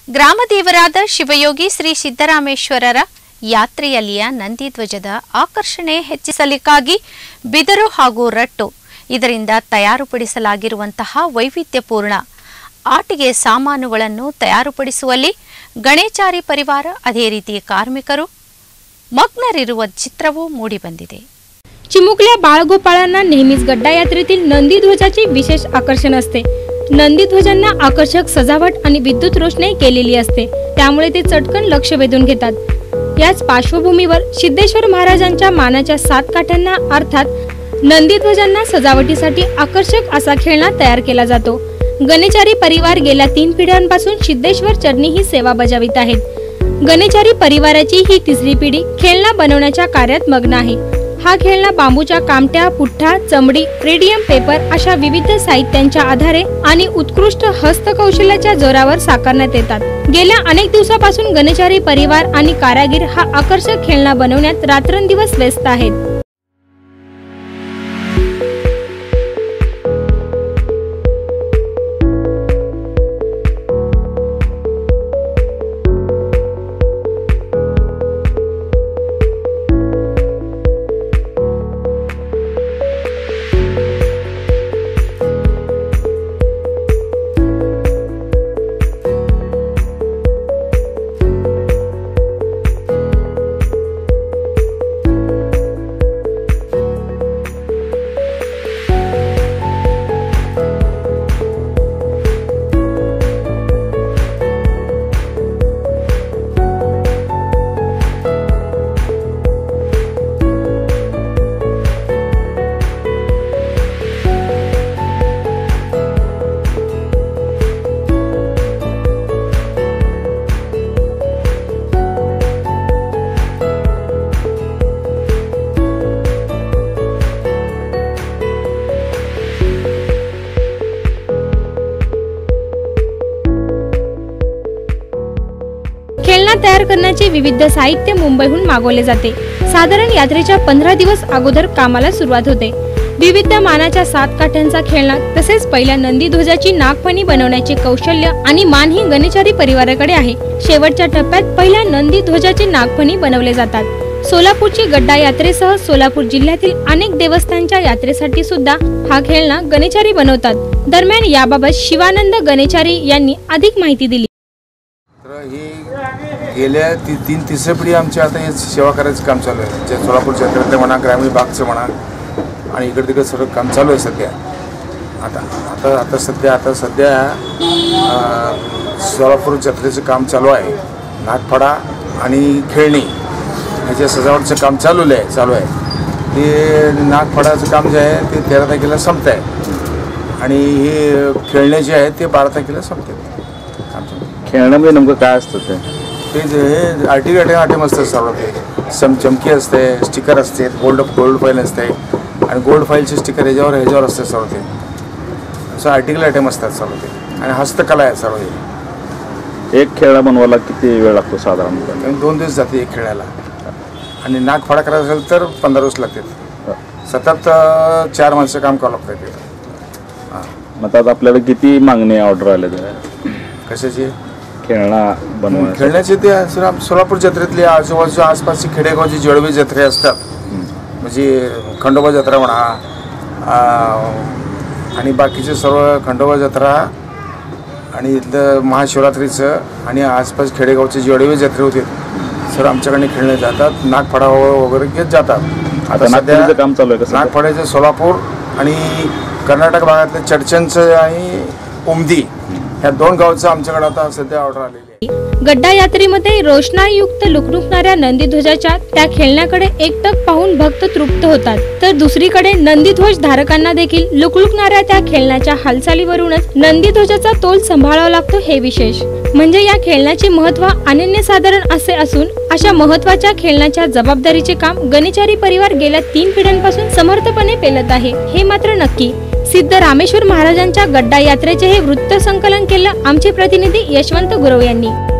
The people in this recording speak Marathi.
ಗ್ರಾಮದೇವರಾದ ಶಿವಯೋಗಿ ಶ್ರೀ ಸಿದ್ದರಾಮೇಶ್ವರರ ಯಾತ್ರೆಯಲ್ಲಿಯ ನಂದಿಧ್ವಜದ ಆಕರ್ಷಣೆ ಹೆಚ್ಚಿಸಲಿಕ್ಕಾಗಿ ಬಿದರು ಹಾಗೂ ರಟ್ಟು ಇದರಿಂದ ತಯಾರುಪಡಿಸಲಾಗಿರುವಂತಹ ವೈವಿಧ್ಯಪೂರ್ಣ ಆಟಿಕೆ ಸಾಮಾನುಗಳನ್ನು ತಯಾರುಪಡಿಸುವಲ್ಲಿ ಗಣೇಚಾರಿ ಪರಿವಾರ ಅದೇ ರೀತಿ ಕಾರ್ಮಿಕರು मग्नरिರುವ चित्रवू मूडीबंदिದೆ। चिमुकल्या बाळगोपाळांना नेहमीच गड्डा यात्रेतील नंदीध्वजाचे विशेष आकर्षण असते। नंदीध्वजांना आकर्षक सजावट आणि विद्युत रोषणाई केलेली असते, त्यामुळे ते चटकन लक्ष वेधून घेतात। याच पार्श्वभूमीवर सिद्धेश्वर महाराजांच्या मानाच्या 7 काठ्यांना अर्थात नंदीध्वजांना सजावटीसाठी आकर्षक असा खेळणा तयार केला जातो। गणेचारी परिवार गेल्या 3 पिढ्यांपासून सिद्धेश्वर चरणी ही सेवा बजावित आहेत। गणेचारी परिवाराची ही 3री पिढी खेळणा बनवण्याच्या कार्यात मग्न आहे। हा खेळणा बांबूच्या कामट्या, पुठ्ठा, चमडी, रेडियम पेपर अशा विविध साहित्यांच्या आधारे आणि उत्कृष्ट हस्तकौशल्याच्या जोरावर साकारण्यात येतात। गेल्या अनेक दिवसापासून गणेचारी परिवार आणि कारागीर हा आकर्षक खेळणा बनवण्यात रात्रंदिवस व्यस्त आहेत। खेळणा तयार करण्याचे विविध साहित्य मुंबईहून मागवले जाते। साधारण यात्रेच्या 15 दिवस अगोदर कामाला सुरुवात होते। विविध मानाच्या 7 काठ्यांचा खेळणा तसेच पहिल्या नंदीध्वजाची नागफणी बनवण्याचे कौशल्य आणि मान ही गणेचारी परिवाराकडे आहे। शेवटच्या टप्प्यात पहिल्या नंदीध्वजाचे नागफणी बनवले जातात। सोलापूरची गड्डा यात्रेसह सोलापूर जिल्ह्यातील अनेक देवस्थानच्या यात्रेसाठी सुद्धा हा खेळणा गणेचारी बनवतात। दरम्यान याबाबत शिवानंद गणेचारी यांनी अधिक माहिती दिली। गेल्या 3-3 पिढी आमच्या आता हे सेवा करायचं काम चालू आहे। जे सोलापूर जत्रेतलं म्हणा, ग्रामीण भागचं म्हणा आणि इकडे तिकडे सर्व काम चालू आहे सध्या। आता सध्या सोलापूर जत्रेचं काम चालू आहे। नागफडा आणि खेळणी ह्याच्या सजावटचं काम चालू आहे। ते नागफडाचं काम जे आहे ते 13 तारखेला संपत आहे आणि हे खेळणे जे आहेत ते 12 तारखेला संपते। खेळण्यामध्ये नेमकं काय असतं ते हे आर्टिकल आयटम असतात सर्व। ते चमकी असते, स्टिकर असते, गोल्ड फाईल असते आणि गोल्ड फाईलचे स्टिकर ह्याच्यावर असते सर्व। ते असं आर्टिकल आयटम असतात सर्व ते आणि हस्तकला आहे सर्व। हे एक खेळणा बनवायला किती वेळ लागतो साधारणपणे? 2 दिवस जाते एक खेळायला आणि नागफडा करायचा असेल तर 15 दिवस लागतात। सतत 4 माणसं काम करावं लागतं। मग आता आपल्याला किती मागणी ऑर्डर आले कशाची? खेळणा बनवण्याची। खेळण्याचे ते सोलापूर जत्रेतले आजूबाजूच्या आसपासची खेडेगावची जळवी जत्रे असतात, म्हणजे खंडोबा जत्रा म्हणा आणि बाकीचे सर्व खंडोबा जत्रा आणि इथलं महाशिवरात्रीचं आणि आसपास खेडेगावचे जळवी जत्रे होते सर आमच्याकडे खेळणे जातात। नागफडा वगैरे घेत जातात। आता नागफड्याचं काम चालू आहे। नागफड्याचं सोलापूर आणि कर्नाटक भागातले चडचणचं आणि उमदी ह्या 2 गावचं आमच्याकडे आता सध्या ऑर्डर आलेली आहे। गड्डा यात्रेमध्ये रोषणाईयुक्त लुकलुकणाऱ्या नंदीध्वजाच्या त्या खेळण्याकडे एकटक पाहून भक्त तृप्त होतात, तर दुसरीकडे नंदीध्वज धारकांना देखील लुकलुकणाऱ्या त्या खेळण्याच्या हालचालीवरूनच नंदीध्वजाचा तोल सांभाळावा लागतो हे विशेष। म्हणजे या खेळण्याचे महत्त्व अनन्यसाधारण असे असून अशा महत्त्वाच्या खेळण्याच्या जबाबदारीचे काम गणेचारी परिवार गेल्या 3 पिढ्यांपासून समर्थपणे पेलत आहे हे मात्र नक्की। सिद्धरामेश्वर महाराजांच्या गड्डा यात्रेचे हे वृत्त संकलन केलं आमचे प्रतिनिधी यशवंत गुरव यांनी।